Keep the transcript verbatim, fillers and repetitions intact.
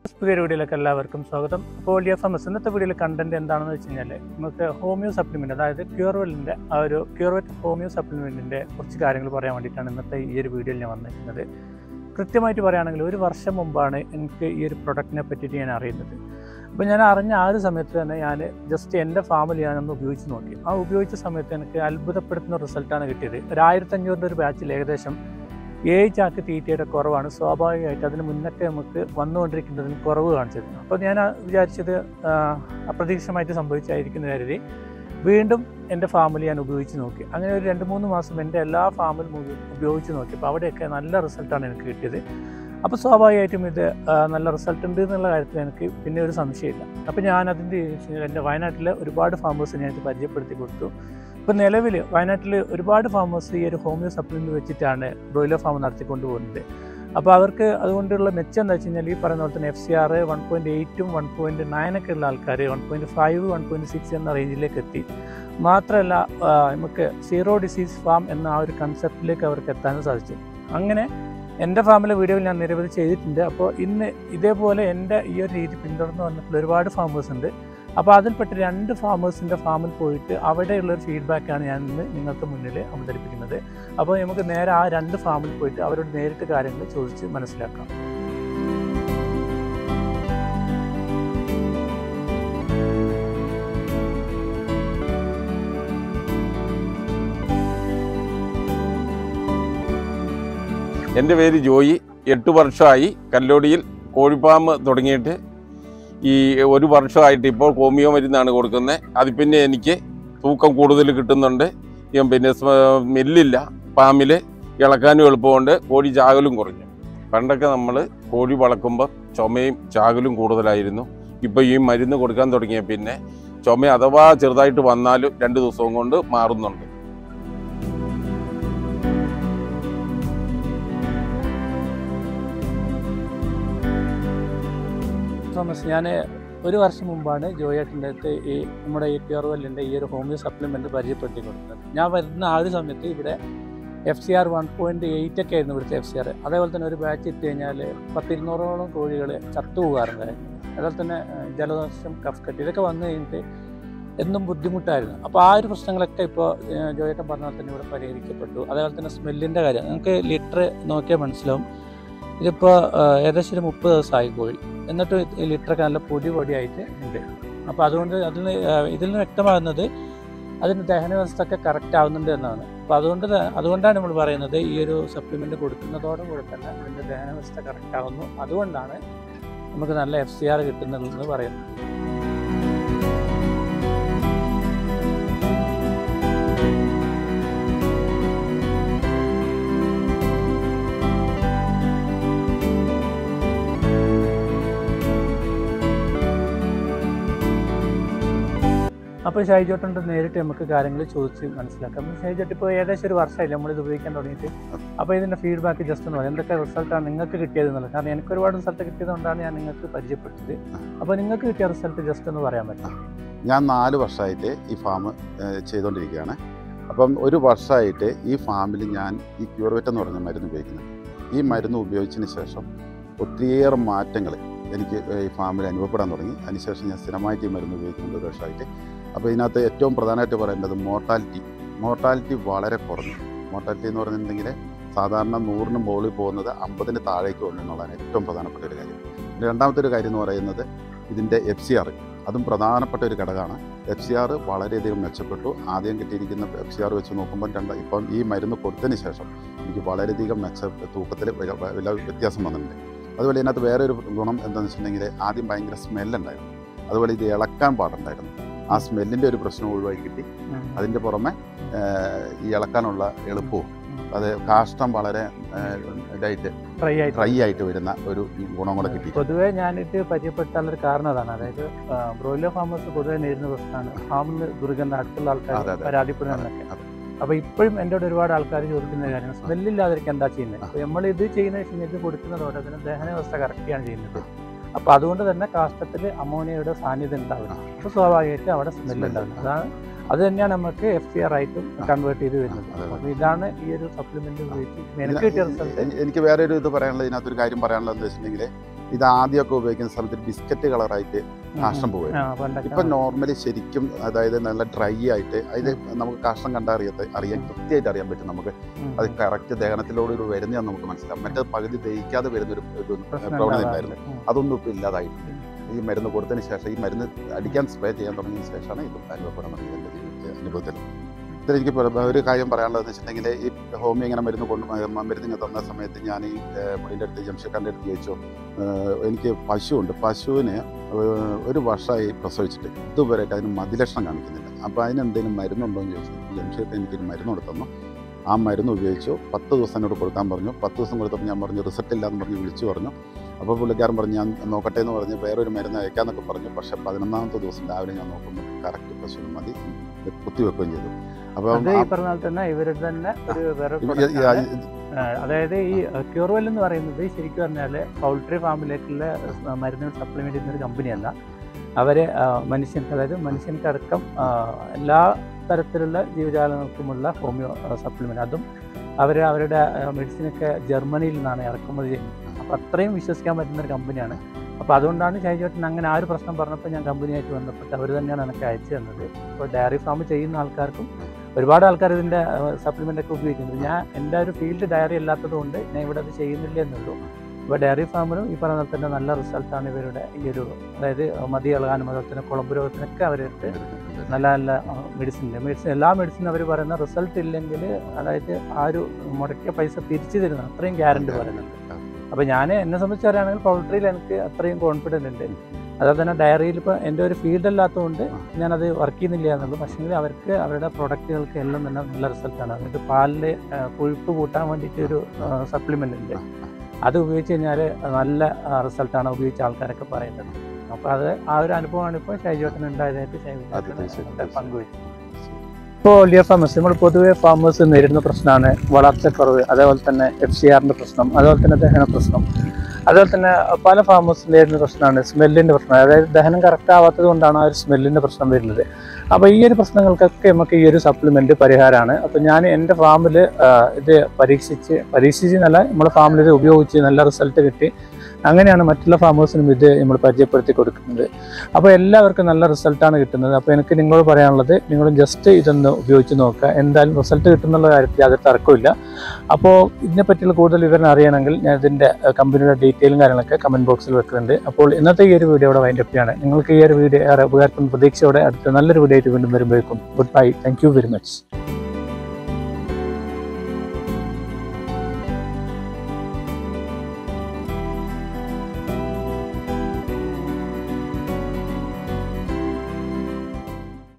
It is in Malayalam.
പുതിയ വീഡിയോയിലേക്ക് എല്ലാവർക്കും സ്വാഗതം. അപ്പോൾ ഡി എഫ് എം എസ് ഇന്നത്തെ വീഡിയോയിൽ കണ്ടന്റ് എന്താണെന്ന് വെച്ച് കഴിഞ്ഞാൽ നമുക്ക് ഹോമിയോ സപ്ലിമെന്റ്, അതായത് ക്യൂർവെല്ലിൻ്റെ ആ ഒരു ക്യൂർവെറ്റ് ഹോമിയോ സപ്ലിമെന്റിന്റെ കുറച്ച് കാര്യങ്ങൾ പറയാൻ വേണ്ടിയിട്ടാണ് ഇന്നത്തെ ഈ ഒരു വീഡിയോയിൽ ഞാൻ വന്നിരിക്കുന്നത്. കൃത്യമായിട്ട് പറയുകയാണെങ്കിൽ ഒരു വർഷം മുമ്പാണ് എനിക്ക് ഈ ഒരു പ്രൊഡക്റ്റിനെ പറ്റിയിട്ട് ഞാൻ അറിയുന്നത്. അപ്പോൾ ഞാൻ അറിഞ്ഞ ആ ഒരു സമയത്ത് തന്നെ ഞാൻ ജസ്റ്റ് എൻ്റെ ഫാമിൽ ഞാനൊന്ന് ഉപയോഗിച്ച് നോക്കി. ആ ഉപയോഗിച്ച സമയത്ത് എനിക്ക് അത്ഭുതപ്പെടുത്തുന്ന റിസൾട്ടാണ് കിട്ടിയത്. ഒരു ആയിരത്തഞ്ഞൂറിൻ്റെ ഒരു ബാച്ചിൽ ഏകദേശം ഏഴ് ചാക്ക് തീറ്റയുടെ കുറവാണ്. സ്വാഭാവികമായിട്ട് അതിന് മുന്നൊക്കെ നമുക്ക് വന്നുകൊണ്ടിരിക്കുന്നതിന് കുറവ് കാണിച്ചത്. അപ്പോൾ ഞാൻ വിചാരിച്ചത് അപ്രതീക്ഷിതമായിട്ട് സംഭവിച്ചായിരിക്കുന്ന കരുതി വീണ്ടും എൻ്റെ ഫാമിൽ ഞാൻ ഉപയോഗിച്ച് നോക്കി. അങ്ങനെ ഒരു രണ്ട് മൂന്ന് മാസം എൻ്റെ എല്ലാ ഫാമിലും ഉപയോഗിച്ച് നോക്കി. അപ്പോൾ അവിടെയൊക്കെ നല്ല റിസൾട്ടാണ് എനിക്ക് കിട്ടിയത്. അപ്പോൾ സ്വാഭാവികമായിട്ടും ഇത് നല്ല റിസൾട്ട് ഉണ്ട് എന്നുള്ള കാര്യത്തിൽ എനിക്ക് പിന്നെ ഒരു സംശയമില്ല. അപ്പോൾ ഞാൻ അതിൻ്റെ എൻ്റെ വയനാട്ടിലെ ഒരുപാട് ഫാമേഴ്സിനെ ഞാൻ പരിചയപ്പെടുത്തി കൊടുത്തു. ഇപ്പോൾ നിലവിൽ വയനാട്ടിൽ ഒരുപാട് ഫാമേഴ്സ് ഈ ഒരു ഹോമിയോ സപ്ലിമെൻ്റ് വെച്ചിട്ടാണ് ബ്രോയിലർ ഫാം നടത്തിക്കൊണ്ട് പോകുന്നത്. അപ്പോൾ അവർക്ക് അതുകൊണ്ടുള്ള മെച്ചം എന്താ വെച്ച് കഴിഞ്ഞാൽ ഈ പറയുന്ന പോലെ തന്നെ F C R one point എയ്റ്റും വൺ പോയിൻറ്റ് നയനൊക്കെ ഉള്ള ആൾക്കാർ one point five one point six എന്ന റേഞ്ചിലേക്ക് എത്തി. മാത്രമല്ല നമുക്ക് സീറോ ഡിസീസ് ഫാം എന്ന ആ ഒരു കൺസെപ്റ്റിലേക്ക് അവർക്ക് എത്താനും സാധിച്ചു. അങ്ങനെ എൻ്റെ ഫാമിലെ വീഡിയോയിൽ ഞാൻ നിരവധി ചെയ്തിട്ടുണ്ട്. അപ്പോൾ ഇന്ന് ഇതേപോലെ എൻ്റെ ഈ ഒരു രീതി പിന്തുടർന്ന് വന്നിട്ടുള്ള ഒരുപാട് ഫാമേഴ്സ് ഉണ്ട്. അപ്പോൾ അതിൽപ്പെട്ട രണ്ട് ഫാമേഴ്സിൻ്റെ ഫാമിൽ പോയിട്ട് അവിടെയുള്ളൊരു ഫീഡ്ബാക്കാണ് ഞാൻ ഇന്ന് നിങ്ങൾക്ക് മുന്നിൽ അവതരിപ്പിക്കുന്നത്. അപ്പോൾ നമുക്ക് നേരെ ആ രണ്ട് ഫാമിൽ പോയിട്ട് അവരോട് നേരിട്ട് കാര്യങ്ങൾ ചോദിച്ച് മനസ്സിലാക്കാം. എൻ്റെ പേര് ജോയി. എട്ട് വർഷമായി കല്ലോടിയിൽ കോഴിഫാം തുടങ്ങിയിട്ട്. ഈ ഒരു വർഷമായിട്ട് ഇപ്പോൾ ഹോമിയോ മരുന്നാണ് കൊടുക്കുന്നത്. അത് പിന്നെ എനിക്ക് തൂക്കം കൂടുതൽ കിട്ടുന്നുണ്ട്. പിന്നെ സ്മെല്ലില്ല, ഫാമിൽ ഇളക്കാനും എളുപ്പമുണ്ട്. കോഴി ചാകലും കുറഞ്ഞു. പണ്ടൊക്കെ നമ്മൾ കോഴി വളർക്കുമ്പോൾ ചുമയും ചാകലും കൂടുതലായിരുന്നു. ഇപ്പോൾ ഈ മരുന്ന് കൊടുക്കാൻ തുടങ്ങിയ പിന്നെ ചുമ അഥവാ ചെറുതായിട്ട് വന്നാലും രണ്ട് ദിവസവും കൊണ്ട് മാറുന്നുണ്ട്. തോമസ്, ഞാൻ ഒരു വർഷം മുമ്പാണ് ജോയേട്ടൻ്റെ അടുത്ത് ഈ നമ്മുടെ ഈ ക്യൂർവെല്ലിൻ്റെ ഈ ഒരു ഹോമിയോ സപ്ലിമെൻറ്റ് പരിചയപ്പെടുത്തി കൊടുത്തത്. ഞാൻ വരുന്ന ആ ഒരു സമയത്ത് ഇവിടെ F C R one point eight ഒക്കെ ആയിരുന്നു ഇവിടുത്തെ എഫ് സി ആർ. അതേപോലെ തന്നെ ഒരു ബാച്ച് ഇട്ട് കഴിഞ്ഞാൽ പത്തിരുന്നൂറോളം കോഴികൾ ചത്തുപോകാറുണ്ടായിരുന്നു. അതുപോലെ തന്നെ ജലദോഷം, കഫ്കെട്ട് ഇതൊക്കെ വന്നു കഴിഞ്ഞിട്ട് എന്നും ബുദ്ധിമുട്ടായിരുന്നു. അപ്പോൾ ആ ഒരു പ്രശ്നങ്ങളൊക്കെ ഇപ്പോൾ ജോയേട്ടൻ പറഞ്ഞ പോലെ തന്നെ ഇവിടെ പരിഹരിക്കപ്പെട്ടു. അതേപോലെ തന്നെ സ്മെല്ലിൻ്റെ കാര്യം നമുക്ക് ലിറ്റർ നോക്കിയാൽ മനസ്സിലാവും. ഇതിപ്പോൾ ഏകദേശം ഒരു മുപ്പത് ദിവസമായി കോഴി, എന്നിട്ട് ഈ ലിറ്ററൊക്കെ നല്ല പൊടി പൊടിയായിട്ട് ഉണ്ട്. അപ്പോൾ അതുകൊണ്ട് അതിന് ഇതിൽ നിന്ന് വ്യക്തമാകുന്നത് അതിന് ദഹന വ്യവസ്ഥ ഒക്കെ കറക്റ്റ് ആവുന്നുണ്ട് എന്നാണ്. അപ്പോൾ അതുകൊണ്ട് അതുകൊണ്ടാണ് നമ്മൾ പറയുന്നത് ഈ ഒരു സപ്ലിമെൻറ്റ് കൊടുക്കുന്നതോടുകൂടി തന്നെ അതിൻ്റെ ദഹന വ്യവസ്ഥ കറക്റ്റ് ആവുന്നു. അതുകൊണ്ടാണ് നമുക്ക് നല്ല എഫ് സി ആർ കിട്ടുന്നതെന്ന് പറയുന്നത്. അപ്പോൾ ഷൈജോട്ടുണ്ട് നേരിട്ട് നമുക്ക് കാര്യങ്ങൾ ചോദിച്ച് മനസ്സിലാക്കാം. ഷൈജോട്ട് ഇപ്പോൾ ഏകദേശം ഒരു വർഷമായില്ല നമ്മളിത് ഉപയോഗിക്കാൻ തുടങ്ങിയിട്ട്. അപ്പോൾ ഇതിൻ്റെ ഫീഡ്ബാക്ക് ജസ്റ്റ് ഒന്ന് പറയാം. എന്തൊക്കെ റിസൾട്ടാണ് നിങ്ങൾക്ക് കിട്ടിയത് എന്നുള്ളത്. കാരണം എനിക്ക് ഒരുപാട് റിസൾട്ട് കിട്ടിയതുകൊണ്ടാണ് ഞാൻ നിങ്ങൾക്ക് പരിചയപ്പെട്ടത്. അപ്പോൾ നിങ്ങൾക്ക് കിട്ടിയ റിസൾട്ട് ജസ്റ്റ് ഒന്ന് പറയാൻ പറ്റും? ഞാൻ നാല് വർഷമായിട്ട് ഈ ഫാം ചെയ്തുകൊണ്ടിരിക്കുകയാണ്. അപ്പം ഒരു വർഷമായിട്ട് ഈ ഫാമിൽ ഞാൻ ഈ ക്യൂർവെറ്റ് എന്ന് പറഞ്ഞ മരുന്ന് ഉപയോഗിക്കുന്നത്. ഈ മരുന്ന് ഉപയോഗിച്ചതിന് ശേഷം ഒത്തിരിയേറെ മാറ്റങ്ങൾ എനിക്ക് ഈ ഫാമിൽ അനുഭവപ്പെടാൻ തുടങ്ങി. അതിനുശേഷം ഞാൻ സ്ഥിരമായിട്ട് ഈ മരുന്ന് ഉപയോഗിക്കുന്നത് ഒരു വർഷമായിട്ട്. അപ്പോൾ ഇതിനകത്ത് ഏറ്റവും പ്രധാനമായിട്ട് പറയേണ്ടത് മോർട്ടാലിറ്റി മോർട്ടാലിറ്റി വളരെ കുറഞ്ഞു. മോർട്ടാലിറ്റി എന്ന് പറഞ്ഞിട്ടുണ്ടെങ്കിൽ സാധാരണ നൂറിന് മുകളിൽ പോകുന്നത് അമ്പതിന് താഴേക്ക് വന്നു എന്നുള്ളതാണ് ഏറ്റവും പ്രധാനപ്പെട്ട ഒരു കാര്യം. രണ്ടാമത്തെ ഒരു കാര്യം എന്ന് പറയുന്നത് ഇതിൻ്റെ എഫ് സി ആർ, അതും പ്രധാനപ്പെട്ട ഒരു ഘടകമാണ്. എഫ് സി ആർ വളരെയധികം മെച്ചപ്പെട്ടു. ആദ്യം കിട്ടിയിരിക്കുന്ന എഫ് സി ആർ വെച്ച് നോക്കുമ്പോൾ രണ്ട് ഇപ്പം ഈ മരുന്ന് കൊടുത്തതിന് ശേഷം എനിക്ക് വളരെയധികം മെച്ച തൂക്കത്തിൽ വില വ്യത്യാസം വന്നിട്ടുണ്ട്. അതുപോലെ ഇതിനകത്ത് വേറെ ഒരു ഗുണം എന്താണെന്ന് വെച്ചിട്ടുണ്ടെങ്കിൽ ആദ്യം ഭയങ്കര സ്മെല്ലുണ്ടായിരുന്നു. അതുപോലെ ഇത് ഇളക്കാൻ പാടുണ്ടായിരുന്നു. ആ സ്മെല്ലിൻ്റെ ഒരു പ്രശ്നം ഒഴിവാക്കി കിട്ടി. അതിൻ്റെ പുറമെ ഈ ഇളക്കാനുള്ള എളുപ്പവും അത് കാഷ്ടം വളരെ ഇതായിട്ട് ഡ്രൈ ആയിട്ട് വരുന്ന ഒരു ഗുണം കൂടെ കിട്ടി. പൊതുവേ ഞാനിത് പരിചയപ്പെടുത്താനൊരു കാരണം അതാണ്. അതായത് ബ്രോയിലർ ഫാമേഴ്സ് പൊതുവെ നേരിടുന്ന പ്രശ്നമാണ് ഫാമിൽ ദുർഗന്ധം, അടുത്തുള്ള ആൾക്കാർ പരാതിപ്പെടുന്നതൊക്കെ. അപ്പോൾ ഇപ്പോഴും എൻ്റെ കൂടെ ഒരുപാട് ആൾക്കാർ ചോദിക്കുന്ന കാര്യമാണ് സ്മെല്ലില്ലാതിരിക്കാൻ എന്താ ചെയ്യുന്നത്. അപ്പോൾ നമ്മൾ ഇത് ചെയ്യുന്ന വെച്ചാൽ ഇത് കൊടുക്കുന്നതോടെ അതിന് ദഹന വ്യവസ്ഥ കറക്റ്റാണ് ചെയ്യുന്നത്. അപ്പോൾ അതുകൊണ്ട് തന്നെ കാഷ്ടത്തിൽ അമോണിയയുടെ സാന്നിധ്യം ഉണ്ടാവില്ല. അപ്പോൾ സ്വാഭാവികമായിട്ട് അവിടെ സ്മെല്ല് ഉണ്ടാവില്ല. അതാണ് അത് തന്നെയാണ് നമുക്ക് എഫ് സി ആർ ആയിട്ടും കൺവേർട്ട് ചെയ്ത് വരുന്നത്. അപ്പോൾ ഇതാണ് ഈ ഒരു സപ്ലിമെന്റ് ഉപയോഗിച്ച് എനിക്ക് കിട്ടിയ റിസൾട്ട്. എനിക്ക് വേറെ ഒരു ഇത് പറയാനുള്ളത്, ഇതിനകത്തൊരു കാര്യം പറയാനുള്ളത് എന്താ വെച്ചിട്ടുണ്ടെങ്കിൽ ഇത് ആദ്യമൊക്കെ ഉപയോഗിക്കുന്ന സമയത്ത് ബിസ്ക്കറ്റ് കളറായിട്ട് കാഷ്ടം പോകുമായിരുന്നു. ഇപ്പം നോർമലി ശരിക്കും അതായത് നല്ല ഡ്രൈ ആയിട്ട് അത് നമുക്ക് കാഷ്ടം കണ്ടാൽ അറിയാത്ത അറിയാൻ കൃത്യമായിട്ട് അറിയാൻ പറ്റും. നമുക്ക് അത് കറക്റ്റ് ദഹനത്തിലൂടെ ഒരു വരുന്നതാണ് നമുക്ക് മനസ്സിലാവും. മറ്റേ പകുതി ദഹിക്കാതെ വരുന്നൊരു പ്രവണത ഉണ്ടായിരുന്നു. അതൊന്നും ഇപ്പം ഇല്ലാതായിട്ടുണ്ട്. ഈ മരുന്ന് കൊടുത്തതിന് ശേഷം ഈ മരുന്ന് അടിക്കാൻ സ്പ്രേ ചെയ്യാൻ തുടങ്ങിയതിന് ശേഷമാണ് ഇത് അനുഭവപ്പെടാൻ തുടങ്ങിയത് എൻ്റെ ജീവിതത്തെ അനുഭവത്തിൽ. ഇതിൽ എനിക്ക് ഒരു കാര്യം പറയാനുള്ളതെന്ന് വെച്ചിട്ടുണ്ടെങ്കിൽ ഈ ഹോമിയോ ഇങ്ങനെ മരുന്ന് കൊണ്ട് മരുന്ന് ഇങ്ങനെ തന്ന സമയത്ത് ഞാൻ ഈ പുള്ളിൻ്റെ അടുത്ത് ജംഷീർഖാൻ്റെ അടുത്ത് ചോദിച്ചു, എനിക്ക് പശുവുണ്ട്, പശുവിന് ഒരു വർഷമായി പ്രസവിച്ചിട്ട് ഇതുവരെയായിട്ട് അതിന് മതിലക്ഷണം കാണിക്കുന്നില്ല. അപ്പോൾ അതിനെന്തെങ്കിലും മരുന്നുണ്ടോ എന്ന് ചോദിച്ചു. ജംഷീർക്ക് എനിക്കൊരു മരുന്ന് കൊടുത്തന്നു. ആ മരുന്ന് ഉപയോഗിച്ചു. പത്ത് ദിവസം എന്നോട് കൊടുക്കാൻ പറഞ്ഞു. പത്ത് ദിവസം കൊടുത്തപ്പോൾ ഞാൻ പറഞ്ഞു റിസൾട്ട് ഇല്ലാന്ന് പറഞ്ഞ് വിളിച്ചു പറഞ്ഞു. അപ്പോൾ പുള്ളിക്കാരൻ പറഞ്ഞു ഞാൻ നോക്കട്ടെ എന്ന് പറഞ്ഞ് വേറൊരു മരുന്ന് അയക്കാമെന്നൊക്കെ പറഞ്ഞു. പക്ഷേ പതിനൊന്നാമത്തെ ദിവസം രാവിലെ ഞാൻ നോക്കുമ്പോൾ കറക്റ്റ് പശുവിന് മതി കുത്തിവെക്കുകയും ചെയ്തു. അപ്പം ഈ പറഞ്ഞാൽ തന്നെ ഇവരുടെ തന്നെ ഒരു വേറെ അതായത് ഈ ക്യൂർവെൽ എന്ന് പറയുന്നത് ശരിക്കും പറഞ്ഞാൽ പൗൾട്രി ഫാമിലേക്കുള്ള മരുന്നുകൾ സപ്ലിമെന്റ് ചെയ്യുന്ന ഒരു കമ്പനിയല്ല. അവര് മനുഷ്യർക്ക് അതായത് മനുഷ്യർക്കടക്കം എല്ലാ തരത്തിലുള്ള ജീവജാലങ്ങൾക്കുമുള്ള ഹോമിയോ സപ്ലിമെന്റ്, അതും അവർ അവരുടെ മെഡിസിനൊക്കെ ജർമ്മനിയിൽ നിന്നാണ് ഇറക്കുമതി ചെയ്യുന്നത്. അപ്പോൾ അത്രയും വിശ്വസിക്കാൻ പറ്റുന്ന ഒരു കമ്പനിയാണ്. അപ്പോൾ അതുകൊണ്ടാണ് ഷൈജേട്ടൻ അങ്ങനെ ആ ഒരു പ്രശ്നം പറഞ്ഞപ്പോൾ ഞാൻ കമ്പനിയായിട്ട് ബന്ധപ്പെട്ട് അവർ തന്നെയാണ് എനിക്ക് അയച്ചു തന്നത്. ഇപ്പോൾ ഡയറി ഫാം ചെയ്യുന്ന ആൾക്കാർക്കും ഒരുപാട് ആൾക്കാർ ഇതിൻ്റെ സപ്ലിമെൻ്റ് ഒക്കെ ഉപയോഗിക്കുന്നത്. ഞാൻ എൻ്റെ ഒരു ഫീൽഡ് ഡയറി അല്ലാത്തത് കൊണ്ട് ഞാൻ ഇവിടെ അത് ചെയ്യുന്നില്ല എന്നുള്ളൂ. ഇപ്പോൾ ഡയറി ഫാമിലും ഈ പറഞ്ഞ തന്നെ നല്ല റിസൾട്ടാണ് ഇവരുടെ ഈ ഒരു, അതായത് മതി ഇളകാനും അതുപോലെ തന്നെ കുളമ്പ് രോഗത്തിനൊക്കെ അവരെടുത്ത് നല്ല നല്ല മെഡിസിൻ മെഡിസിൻ എല്ലാ മെഡിസിനും അവർ പറയുന്ന റിസൾട്ട് ഇല്ലെങ്കിൽ അതായത് ആ ഒരു മുടക്കിയ പൈസ തിരിച്ചു തരുന്നത് അത്രയും ഗ്യാരണ്ടി പറയുന്നുണ്ട്. അപ്പോൾ ഞാൻ എന്നെ സംബന്ധിച്ച് പറയുകയാണെങ്കിൽ പൗൾട്രിയിൽ എനിക്ക് അത്രയും കോൺഫിഡൻ്റ് ഉണ്ട്. അതുപോലെ തന്നെ ഡയറിയിൽ ഇപ്പോൾ എൻ്റെ ഒരു ഫീൽഡ് അല്ലാത്തതുകൊണ്ട് ഞാനത് വർക്ക് ചെയ്യുന്നില്ല എന്നുള്ളൂ. പക്ഷേ അവർക്ക് അവരുടെ പ്രൊഡക്റ്റുകൾക്ക് എല്ലാം തന്നെ നല്ല റിസൾട്ടാണ്. എന്നിട്ട് പാലിൽ കൊഴുപ്പ് കൂട്ടാൻ വേണ്ടിയിട്ട് ഒരു സപ്ലിമെൻ്റ് ഉണ്ട്. അത് ഉപയോഗിച്ച് കഴിഞ്ഞാൽ നല്ല റിസൾട്ടാണ് ഉപയോഗിച്ച ആൾക്കാരൊക്കെ പറയുന്നത്. അപ്പോൾ അത് ആ ഒരു അനുഭവമാണ് ഇപ്പോൾ ഷൈജേട്ടൻ ഉണ്ടായതായിട്ട് ഷൈജേട്ടൻ പങ്കുവെച്ചു. ഇപ്പോൾ ലിയ ഫാമേഴ്സ് നമ്മൾ പൊതുവെ ഫാമേഴ്സ് നേരിടുന്ന പ്രശ്നമാണ് വളർച്ചക്കുറവ്, അതേപോലെ തന്നെ എഫ് സി ആറിൻ്റെ പ്രശ്നം, അതുപോലെ തന്നെ ദഹന പ്രശ്നം, അതുപോലെ തന്നെ പല ഫാമേഴ്സ് നേരിടുന്ന പ്രശ്നമാണ് സ്മെല്ലിൻ്റെ പ്രശ്നം. അതായത് ദഹനം കറക്റ്റ് ആവാത്തത് കൊണ്ടാണ് ആ ഒരു സ്മെല്ലിൻ്റെ പ്രശ്നം വരുന്നത്. അപ്പോൾ ഈ ഒരു പ്രശ്നങ്ങൾക്കൊക്കെ നമുക്ക് ഈ ഒരു സപ്ലിമെൻറ്റ് പരിഹാരമാണ്. അപ്പോൾ ഞാൻ എൻ്റെ ഫാമിൽ ഇത് പരീക്ഷിച്ച് പരീക്ഷിച്ച് നല്ല നമ്മുടെ ഫാമിൽ ഇത് ഉപയോഗിച്ച് നല്ല റിസൾട്ട് കിട്ടി. അങ്ങനെയാണ് മറ്റുള്ള ഫാമേഴ്സിനും ഇത് നമ്മൾ പരിചയപ്പെടുത്തി കൊടുക്കുന്നത്. അപ്പോൾ എല്ലാവർക്കും നല്ല റിസൾട്ടാണ് കിട്ടുന്നത്. അപ്പോൾ എനിക്ക് നിങ്ങളോട് പറയാനുള്ളത്, നിങ്ങൾ ജസ്റ്റ് ഇതൊന്ന് ഉപയോഗിച്ച് നോക്കുക. എന്തായാലും റിസൾട്ട് കിട്ടുന്നുള്ള കാര്യത്തിൽ യാതൊരു തർക്കമില്ല. അപ്പോൾ ഇതിനെപ്പറ്റിയുള്ള കൂടുതൽ വിവരം അറിയണമെങ്കിൽ ഞാൻ ഇതിൻ്റെ കമ്പനിയുടെ ഡീറ്റെയിലും കാര്യങ്ങളൊക്കെ കമൻറ്റ് ബോക്സിൽ വെക്കുന്നുണ്ട്. അപ്പോൾ ഇന്നത്തെ ഈ ഒരു വീഡിയോ ഇവിടെ വൈൻഡ് അപ്പ് ചെയ്യാണ്. നിങ്ങൾക്ക് ഈ ഒരു വീഡിയോ ഏറെ ഉപകാരപ്പെടുന്ന പ്രതീക്ഷയോടെ അടുത്ത നല്ലൊരു വീഡിയോ ആയിട്ട് വീണ്ടും വരുമ്പോഴേക്കും goodbye. Thank you very much.